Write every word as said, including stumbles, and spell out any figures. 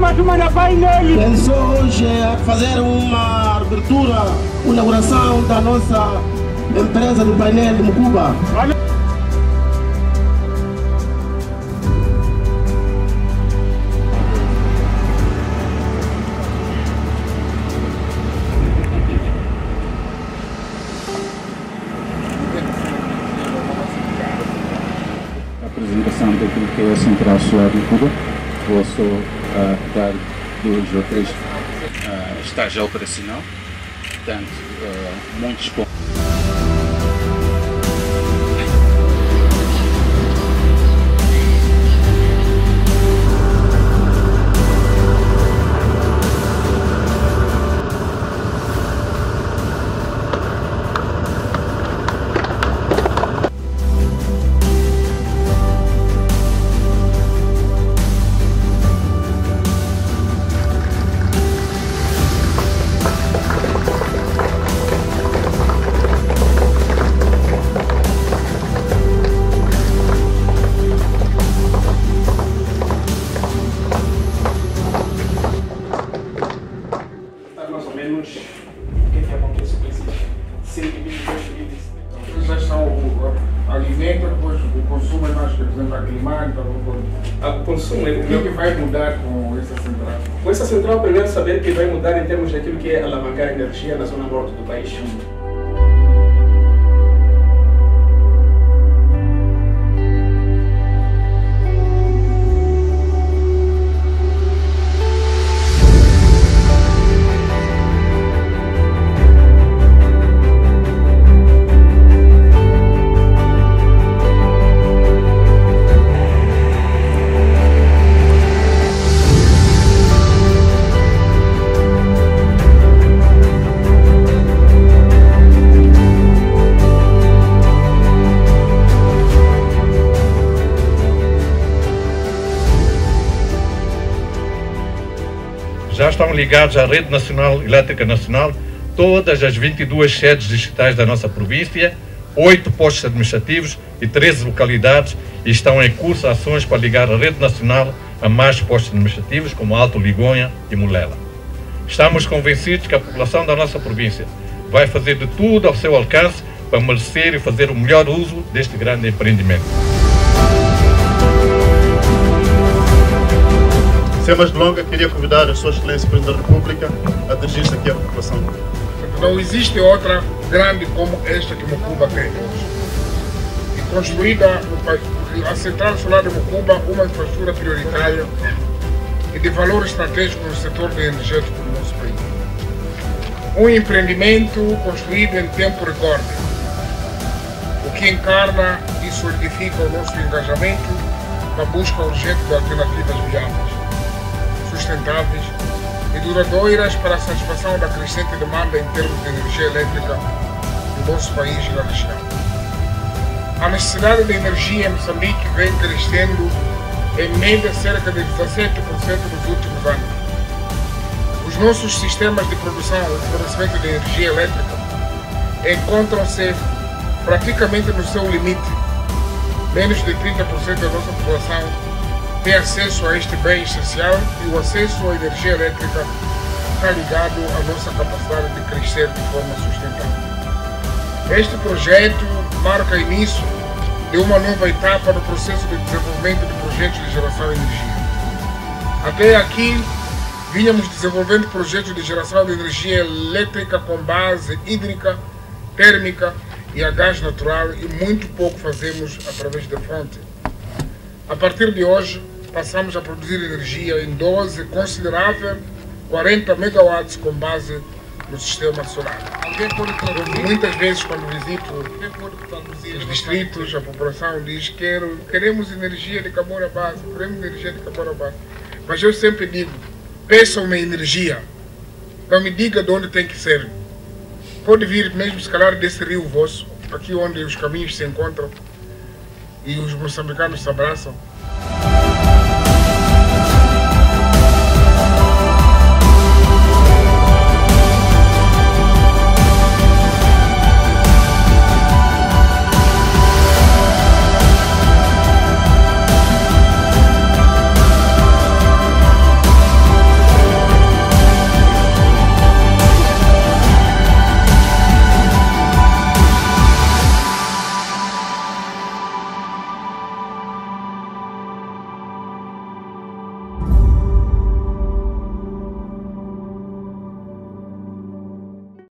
Pensou hoje fazer uma abertura, uma inauguração da nossa empresa do painel de Mucuba. A apresentação daquilo que é a Central Solar de Cuba. Vou só uh, dar dois ou três uh, estágios operacional, portanto, uh, muitos pontos. Mais ou menos o que é que acontece com esses cento e vinte e dois litros? Já são o alimento, depois o consumo é mais, por exemplo, a climática. O consumo é O que, é que vai mudar com essa central? Com essa central, primeiro saber que vai mudar em termos daquilo que é alavancar a energia na zona norte do país. Já estão ligados à Rede Nacional Elétrica Nacional todas as vinte e duas sedes distritais da nossa província, oito postos administrativos e treze localidades, e estão em curso ações para ligar a Rede Nacional a mais postos administrativos como Alto Ligonha e Mulela. Estamos convencidos que a população da nossa província vai fazer de tudo ao seu alcance para merecer e fazer o melhor uso deste grande empreendimento. Sem mais delongas, queria convidar a Sua Excelência Presidente da República a dirigir-se aqui à população. Não existe outra grande como esta que Mucuba tem hoje. E construída a Central Solar de Mucuba, uma infraestrutura prioritária e de valor estratégico no setor energético do nosso país. Um empreendimento construído em tempo recorde, o que encarna e solidifica o nosso engajamento na busca urgente de alternativas viáveis, sustentáveis e duradouras para a satisfação da crescente demanda em termos de energia elétrica no nosso país e na região. A necessidade de energia em Moçambique vem crescendo em média cerca de dezassete por cento nos últimos anos. Os nossos sistemas de produção e fornecimento de energia elétrica encontram-se praticamente no seu limite. Menos de trinta por cento da nossa população tem acesso a este bem essencial e o acesso à energia elétrica está ligado à nossa capacidade de crescer de forma sustentável. Este projeto marca o início de uma nova etapa no processo de desenvolvimento de projetos de geração de energia. Até aqui, vínhamos desenvolvendo projetos de geração de energia elétrica com base hídrica, térmica e a gás natural, e muito pouco fazemos através da fonte. A partir de hoje, passamos a produzir energia em dose considerável, quarenta megawatts com base no sistema solar. Muitas vezes, quando visito os distritos, a população diz que queremos energia de Cabora Base, queremos energia de Cabora Base. Mas eu sempre digo, peçam-me energia, então me diga de onde tem que ser. Pode vir mesmo, se calhar, desse rio vosso, aqui onde os caminhos se encontram e os moçambicanos se abraçam.